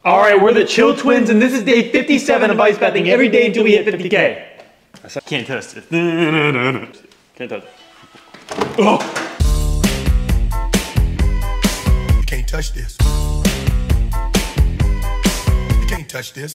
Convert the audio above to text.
All right, we're the Chill Twins, and this is day 57 of ice bathing every day until we hit 50K. I can't touch this. No. Can't touch it. Oh! You can't touch this. You can't touch this.